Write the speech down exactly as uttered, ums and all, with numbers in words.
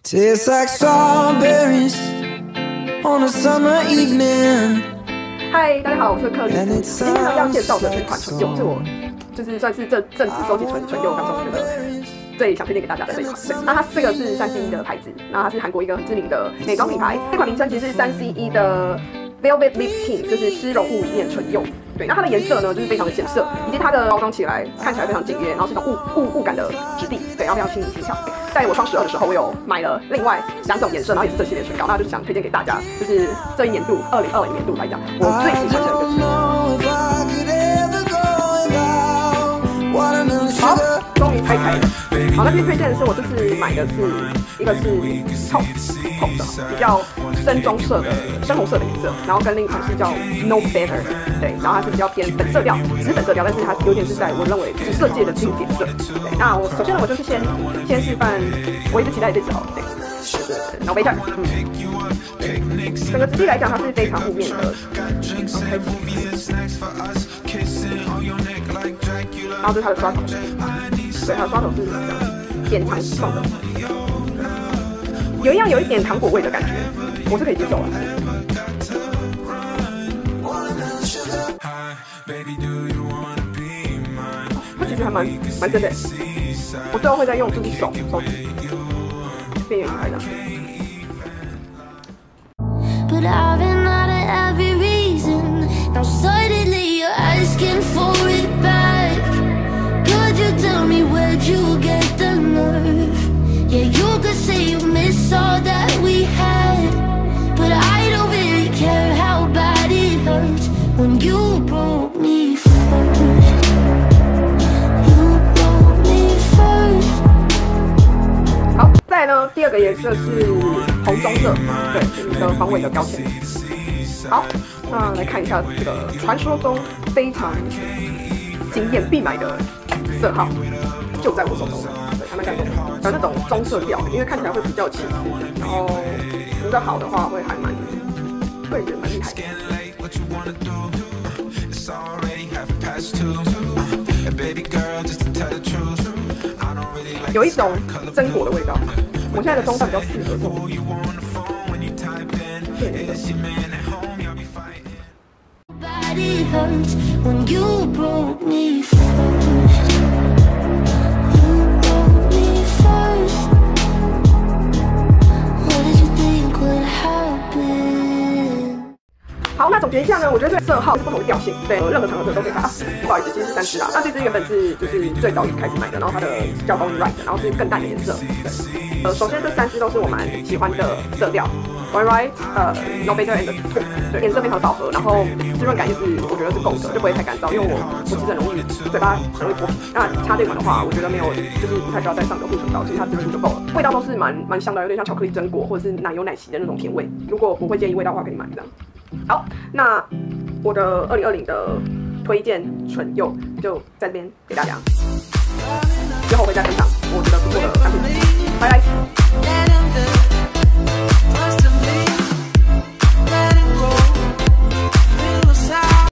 Tastes like strawberries on a summer evening. 嗨，大家好，我是克里斯。今天呢要介绍的这款唇釉，是我就是算是这阵子收集唇唇釉当中觉得最想推荐给大家的这一款。对，那它这个是三 C E 的牌子，那它是韩国一个很知名的美妆品牌。这款名称其实是三 C E 的 Velvet Lip Tint， 就是丝绒雾面唇釉。对，那它的颜色呢就是非常的显色，以及它的包装起来看起来非常简约，然后是一种雾雾雾感的质地，对，然后非常轻盈轻巧。在我双十二的时候，我有买了另外两种颜色，然后也是这系列唇膏，那就是想推荐给大家，就是这一年度二零二零年度来讲，我最喜欢的一个是。好，终于拆开了。好，那边推荐的是我这次买的是一个是透透的，比较深棕色的深红色的颜色，然后跟另一款是叫 No Better， 对，然后它是比较偏粉色调，只是粉色调，但是它有点是在我认为紫色界的经典色。对，那我首先呢，我就是先先示范我一直期待这支哦，对，就是 No Better， 嗯，对，整个质地来讲，它是非常雾面的，然后这是它的刷头，对，它的刷头是这样扁长状的，有一样有一点糖果味的感觉，我是可以接受的。它其实还蛮蛮真的，我最后会再用就是手手指边缘拍的。You get the nerve, yeah, you could say you miss all that we had, but I don't really care how bad it hurts when you broke me first. You broke me first. 好，再来呢，第二个颜色是红棕色，对，是一个防伪的标签。好，那来看一下这个传说中非常惊艳必买的色号。就在我手中，对，还蛮感动的，有那种棕色调，因为看起来会比较清晰，然后涂得好的话会还蛮，会觉得蛮厉害的。有一种榛果的味道，我现在的妆法比较适合这种甜的。好，那总结一下呢，我觉得这个色号是不同的调性，对，任何场合都可以看啊。不好意思，其实是三支啊。那这支原本是就是最早开始买的，然后它的叫 Bone Right， 然后是更淡的颜色。对，呃，首先这三支都是我蛮喜欢的色调 ，Bone Right， 呃 ，No Better and Two， 对，颜色非常饱和，然后滋润感也是我觉得是够的，就不会太干燥，因为我我其实很容易嘴巴很容易脱皮。那擦这款的话，我觉得没有就是不太需要再上个护唇膏，其实它滋润度就够了。味道都是蛮蛮香的，有点像巧克力榛果或者是奶油奶昔的那种甜味。如果不会介意味道的话，可以买这样。好，那我的二零二零的推荐唇釉就在这边给大家，之后会再分享。